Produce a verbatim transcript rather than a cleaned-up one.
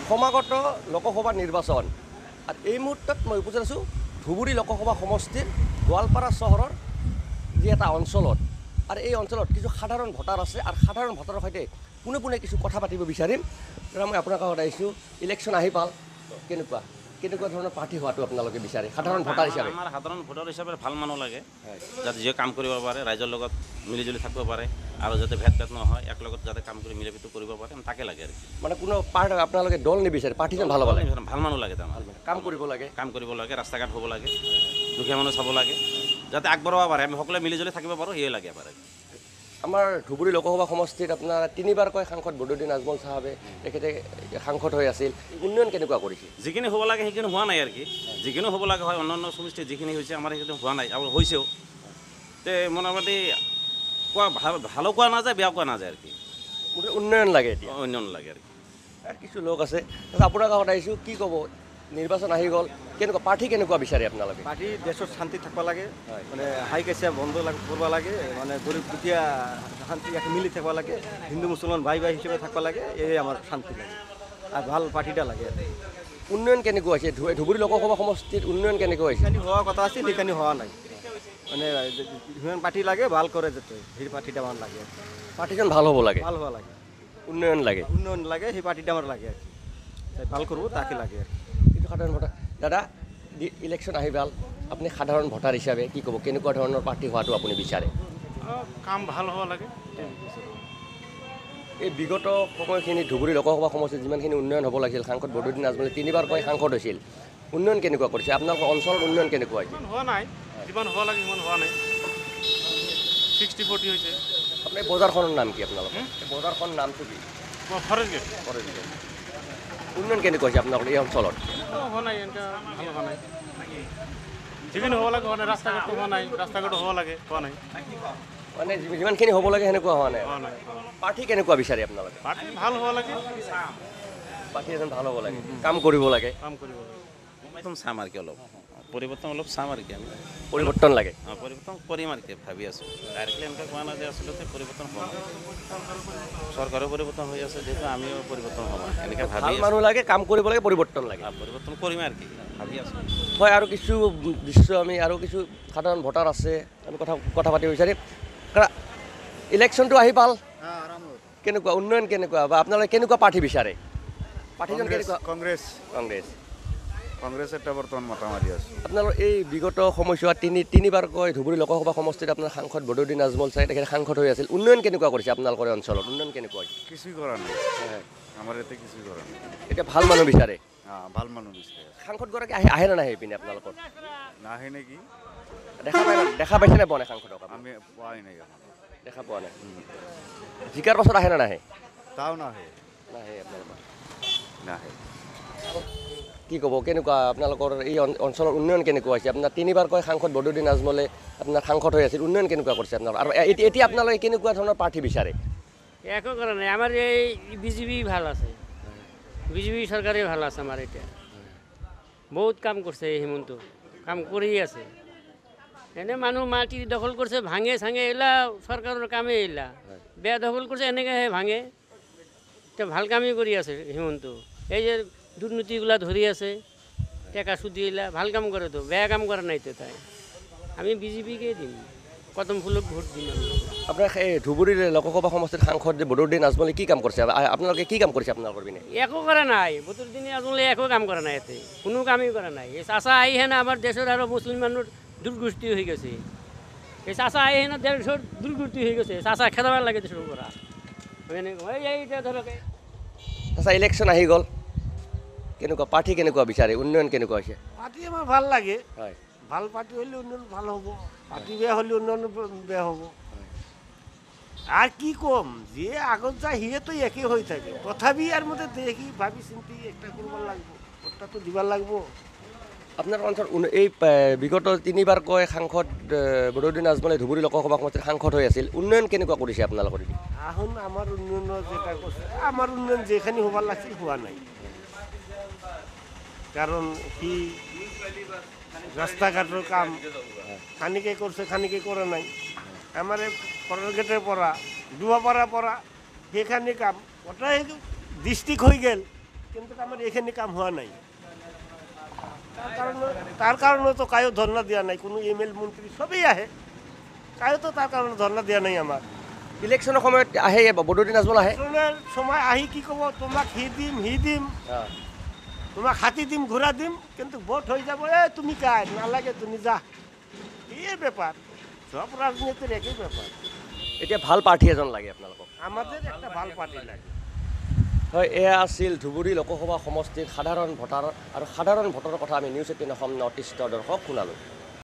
সমাগত লোকসভা নিৰ্বাচন আৰু এই মুহূৰ্তত মই উপস্থিত আছোঁ ধুবুৰী লোকসভা সমষ্টিৰ গোৱালপাৰা চহৰৰ যি এটা অঞ্চলত আৰু এই অঞ্চলত কিছু সাধাৰণ ভোটাৰ আছে আৰু সাধাৰণ ভোটাৰৰ সৈতে পোনে পোনে কিছু কথা পাতিব বিচাৰিম। মই আপোনাৰ কাষত আহিছোঁ, ইলেকশ্যন আহি পাল, কেনেকুৱা কেনেকুৱা ধৰণৰ প্ৰাৰ্থী হোৱাটো আপোনালোকে বিচাৰে সাধাৰণ ভোটাৰ হিচাপে? আমাৰ সাধাৰণ ভোটাৰ হিচাপে ভাল মানুহ লাগে, যাতে যিয়ে কাম কৰিব পাৰে, ৰাইজৰ লগত মিলিজুলি থাকিব পাৰে আৰু যাতে ভেদ ভেদ নহয়, এক লগত যাতে কাম কৰি মিলি প্ৰীতি কৰিব পাৰে, তাকে লাগে আৰু মানে কোনো পাৰ্ট আপোনালোকে দল নিবিচাৰে, প্ৰাৰ্থীজন ভাল হ'ব লাগে, ভাল মানুহ লাগে, তাৰ কাম কৰিব লাগে কাম কৰিব লাগে, ৰাস্তা ঘাট হ'ব লাগে, দুখীয়া মানুহ চাব লাগে, যাতে আগবঢ়াব পাৰে, আমি সকলোৱে মিলিজুলি থাকিব পাৰোঁ, সেয়ে লাগে পাৰে। আমাৰ ধুবুৰী লোকসভা সমষ্টিত আপোনাৰ তিনিবাৰকৈ সাংসদ বদৰুদ্দিন আজমল চাহাবে তেখেতে সাংসদ হৈ আছিল, উন্নয়ন কেনেকুৱা কৰিছে? যিখিনি হ'ব লাগে সেইখিনি হোৱা নাই আৰু কি, যিখিনি হ'ব লাগে হয় অন্যান্য সমষ্টিত যিখিনি হৈছে আমাৰ সেইখিনি হোৱা নাই আৰু হৈছেও। তে মোটামুটি কোৱা ভাল ভালো কোৱা নাযায়, বেয়া কোৱা নাযায় আৰু কি, উন্নয়ন লাগে, এতিয়া উন্নয়ন লাগে আৰু কি। আৰু কিছু লোক আছে, আপোনাৰ কাষত আহিছোঁ, কি ক'ব? নিৰ্বাচন আহি গ'ল, কেনেকুৱা প্ৰাৰ্থী কেনেকুৱা বিচাৰে আপোনালোকে? পাৰ্টি দেশত শান্তি থাকিব লাগে, মানে হাই কাজিয়া বন্ধ কৰিব লাগে, মানে গৰীব দুখীয়া শান্তি মিলি থাকিব লাগে, হিন্দু মুছলমান ভাই ভাই হিচাপে থাকিব লাগে, এই আমাৰ শান্তি লাগে আৰু ভাল পাৰ্টিটা লাগে। উন্নয়ন কেনেকুৱা হৈছে ধুবুৰী লোকসভা সমষ্টিত? উন্নয়ন কেনেকুৱা হৈছে? সেইখিনি হোৱা কথা আছিল, সেইখিনি হোৱা নাই, মানে সিমান পাৰ্টি লাগে ভাল কৰে যাতে, সেই পাৰ্টিটা আমাৰ লাগে, প্ৰাৰ্থীজন ভাল হ'ব লাগে, ভাল হোৱা লাগে, উন্নয়ন লাগে, উন্নয়ন লাগে, সেই পাৰ্টিটা আমাৰ লাগে আর কি, ভাল করবো তাকে লাগে আর কি। কিন্তু সাধাৰণ ভোটাৰ দাদা, ইলেকশ্যন আহি ভাল, আপুনি সাধাৰণ ভোটাৰ হিচাপে কি ক'ব, কেনেকুৱা ধৰণৰ প্ৰাৰ্থী হোৱাটো আপুনি বিচাৰে? কাম ভাল হ'ব লাগে। এই বিগত সময়খিনি ধুবুৰী লোকসভা সমষ্টিত যিমানখিনি উন্নয়ন হ'ব লাগিছিল, সাংসদ বদৰুদ্দিন আজমলে তিনিবাৰকৈ সাংসদ হৈছিল, উন্নয়ন কেনেকুৱা কৰিছে? আপোনালোকৰ অঞ্চলৰ উন্নয়ন কেনেকুৱা হৈছে? হোৱা নাই, যিমান হ'ব লাগে সিমান হোৱা নাই, ছিক্সটি ফৰ্টি হৈছে। আপোনাৰ বজাৰখনৰ নাম কি? আপোনালোকৰ বজাৰখনৰ নামটো কি? Forest gate. Forest gate. উন্নয়ন কেনেকুৱা হৈছে আপোনালোকৰ এই অঞ্চলত? হোৱা নাই, এনেকৈ ভাল হোৱা নাই, যিখিনি হ'ব লাগে হোৱা নাই, ৰাস্তা ঘাটটো হোৱা নাই, ৰাস্তা ঘাটটো হ'ব লাগে, হোৱা নাই, মানে যিমানখিনি হ'ব লাগে সেনেকুৱা হোৱা নাই। হোৱা নাই। প্ৰাৰ্থী কেনেকুৱা বিচাৰে আপোনালোকে? পাৰ্টি ভাল হ'ব লাগে, প্ৰাৰ্থী এজন ভাল হ'ব লাগে, কাম কৰিব লাগে, কাম কৰিব লাগে, পৰিৱৰ্তন চাম আৰু কি, অলপ পৰিৱৰ্তন অলপ চাম আৰু কি, আমি পৰিৱৰ্তন লাগে, অঁ পৰিৱৰ্তন কৰিম আৰু কি ভাবি আছোঁ। ডাইৰেক্টলি এনেকৈ কোৱা নাই যে আচলতে পৰিৱৰ্তন হোৱা নাই, চৰকাৰো পৰিৱৰ্তন হৈ আছে, যিহেতু আমিও পৰিৱৰ্তন হ'ব এনেকৈ ভাবি ভাল আছোঁ। মানুহ লাগে, কাম কৰিব লাগে, পৰিৱৰ্তন লাগে, পৰিৱৰ্তন কৰিম আৰু কি ভাবি আছোঁ। হয়। আৰু কিছু দৃশ্য আমি আৰু কিছু সাধাৰণ ভোটাৰ আছে, আমি কথা কথা পাতিব বিচাৰিম। কাৰণ ইলেকশ্যনটো আহি পাল, কেনেকুৱা উন্নয়ন কেনেকুৱা, বা আপোনালোকে কেনেকুৱা প্ৰাৰ্থী বিচাৰে? প্ৰাৰ্থীজন কেনেকুৱা? কংগ্ৰেছ কংগ্ৰেছ। কংগ্ৰেছ এটা বৰ্তমান মাথা মাৰি আছে। আপোনালোকৰ এই বিগত সময়ছোৱাত তিনি তিনিবাৰকৈ ধুবুৰী লোকসভা সমষ্টিত আপোনাৰ সাংসদ বদৰুদ্দিন আজমল চাই তেখেতে সাংসদ হৈ আছিল, উন্নয়ন কেনেকুৱা কৰিছে আপোনালোকৰ অঞ্চলত? উন্নয়ন কেনেকুৱা হৈছে? কিছুই কৰা নাই, আমাৰ ইয়াতে কিছুই কৰা নাই। এতিয়া ভাল মানুহ বিচাৰে, অঁ ভাল মানুহ বিচাৰে। সাংসদগৰাকী আহে আহে নে নাহে এইপিনে আপোনালোকৰ? নাহে নেকি? দেখা পাই দেখা পাইছেনে পোৱা নাই সাংসদক? আমি পোৱাই নাই, দেখা পোৱা নাই। জিকাৰ পাছত আহে নে নাহে? তাও নাহে, নাহে আপোনালোকৰ। নাহে। কি ক'ব, কেনেকুৱা আপোনালোকৰ এই অঞ্চলৰ উন্নয়ন কেনেকুৱা হৈছে? আপোনাৰ তিনিবাৰকৈ সাংসদ বদৰুদ্দিন আজমলে আপোনাৰ সাংসদ হৈ আছিল, উন্নয়ন কেনেকুৱা কৰিছে আপোনালোকৰ? আৰু এতিয়া আপোনালোকে কেনেকুৱা ধৰণৰ প্ৰাৰ্থী বিচাৰে? একো কৰা নাই, আমাৰ এই বিজেপি ভাল আছে, বিজেপি চৰকাৰে ভাল আছে আমাৰ এতিয়া, বহুত কাম কৰিছে, এই হিমন্ত কাম কৰি আছে। এনে মানুহ মাটি দখল কৰিছে, ভাঙে চাঙে, এইলা চৰকাৰৰ কামেই এইলা, বেয়া দখল কৰিছে এনেকৈ ভাঙে, এতিয়া ভাল কামেই কৰি আছে হিমন্ত। এই যে দুৰ্নীতিগুলা ধৰি আছে, টেকা চুদি এইলা ভাল কাম কৰেতো, বেয়া কাম কৰা নাইতো তাই। আমি বিজেপিকে দিম, কদম ফুলক ভোট দিম। আপোনাৰ এই ধুবুৰীৰ লোকসভা সমষ্টিৰ সাংসদ যে বদৰুদ্দিন আজমলে কি কাম কৰিছে, আপোনালোকে কি কাম কৰিছে আপোনালোকৰ পিনে? একো কৰা নাই, বদৰুদ্দিন আজমলে একো কাম কৰা নাই, ইয়াতে কোনো কামেই কৰা নাই। এই চাচা আহিহে না আমাৰ দেশৰ আৰু মুছলমানৰ দুৰ্গোষ্ঠী হৈ গৈছে, এই চাচা আহিহে না দেশৰ দুৰ্গোষ্ঠী হৈ গৈছে, চাচা খেদাব লাগে দেশৰ পৰা। এতিয়া ধৰক আচ্ছা, ইলেকশ্যন আহি গ'ল, কেনেকুৱা প্ৰাৰ্থী কেনেকুৱা বিচাৰে, উন্নয়ন কেনেকুৱা হৈছে? পাৰ্টি আমাৰ ভাল লাগে, হয়, ভাল পাৰ্টি হ'লে উন্নয়ন ভাল হ'ব, পাৰ্টি বেয়া হ'লে উন্নয়ন বেয়া হ'ব। আর কি কম, যে আগত যায় সিয়েতো একই হয়ে থাকে, তথাপি আর মধ্যে দেখি ভাবি চিন্তি একটা করবার লাগবো, ওটা তো দিবার লাগবো। আপোনাৰ অঞ্চল এই বিগত তিনিবাৰকৈ সাংসদ বদৰুদ্দিন আজমলে ধুবুৰী লোকসভা সমষ্টিৰ সাংসদ হৈ আছিল, উন্নয়ন কেনেকুৱা কৰিছে আপোনালোকৰ? এখন আমার উন্নয়ন যেটা করছে, আমার উন্নয়ন যেখানে হবার লাগছিল হওয়া নাই, কারণ কি রাস্তাঘাটের কাম খানিকে করছে, খানিকে করে নাই। আমার পরের গেটের পড়া, ডুবাপাড়া পড়া, সেখানে কাম ওটা ডিস্ট্রিক্ট হয়ে গেল, কিন্তু আমার এখানে কাম হওয়া নাই তার কারণে তার কারণে তো কায়ও ধর্ণা দেওয়া নাই কোনো এম এল মন্ত্রী সবই আহে কায়ও তো তার কারণে ধর্ণা দেওয়া নাই আমার ইলেকশ্যনৰ সময়ত আহে বদৰুদ্দিন আজমল আহে ইলেকশ্যনের সময় আহি কি কব তোমাক হি দিম হি দিম তোমাক হাতি দিম ঘোড়া দিম কিন্তু ভোট হয়ে যাব এ তুমি কায় নালাগে তুমি যা এই ব্যাপার সব রাজনীতির একই ব্যাপার এতিয়া ভাল প্ৰাৰ্থী এজন লাগে আপোনালোকক আমাদের একটা ভাল পার্টি লাগে হয় এয়া আছিল ধুবুৰী লোকসভা সমষ্টিৰ সাধাৰণ ভোটাৰ আৰু সাধাৰণ ভোটৰ কথা আমি নিউজ এইটিন অসম নৰ্থ ইষ্টৰ দৰ্শক শুনালোঁ